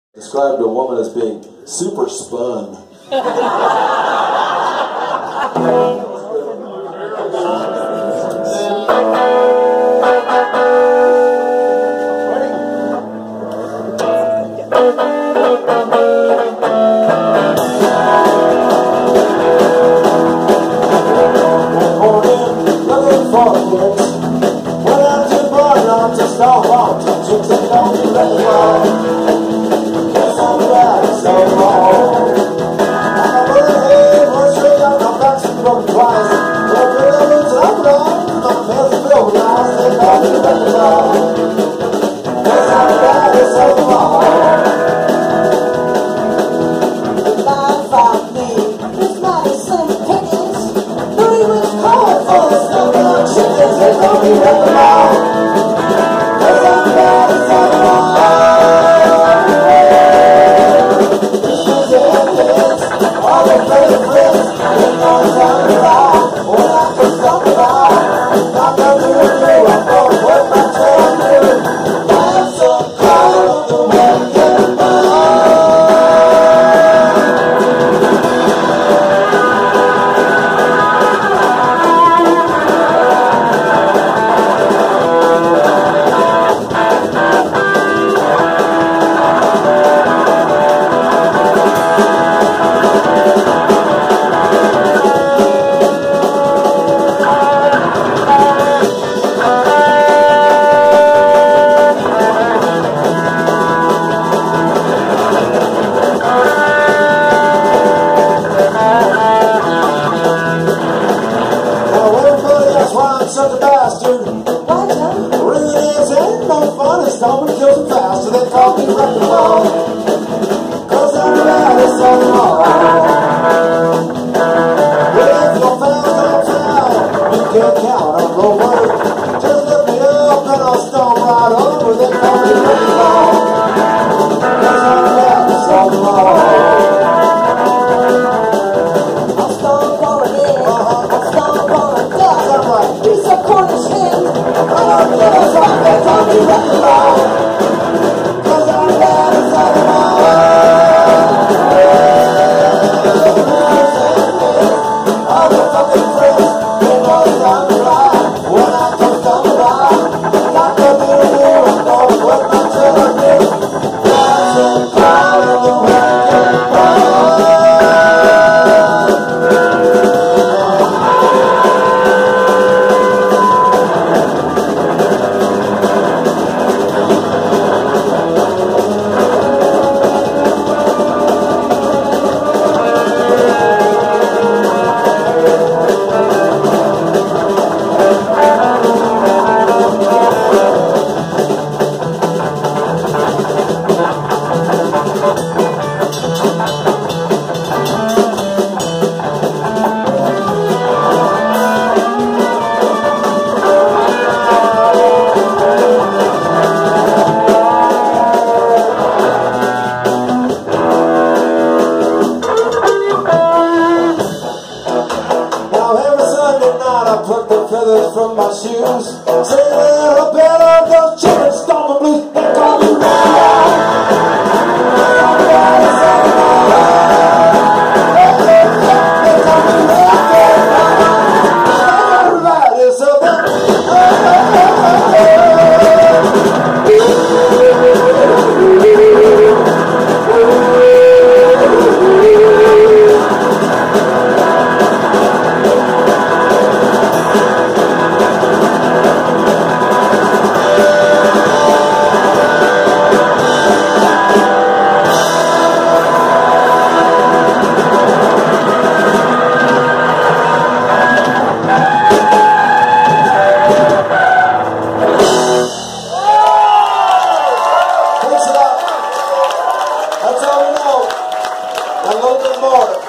Described a woman as being super spun. Such a bastard. Really is, ain't no fun. It's Stoneman kills him fast. So they call me wrecking ball. Cause I'm bad as some more. If you're found uptown, you can't count on no word. Just look me up and I'll stone right over. They call me wrecking ball. Cause I'm bad as some more. I'm stone rolling in. I'm stone rolling down. I'm right. He's a Cornish hen. I don't give a fuck. They call me wrecking ball. Cause I'm bad as some more. All the fucking friends, they know I'm right. When I come down the line, got the little I'm gonna put my children in. That's a call of the wrecking ball. From my shoes, say that I better those children Stoneman blues. They call me Ray. They call me Ray. Everybody, so that's all we know. A little bit more.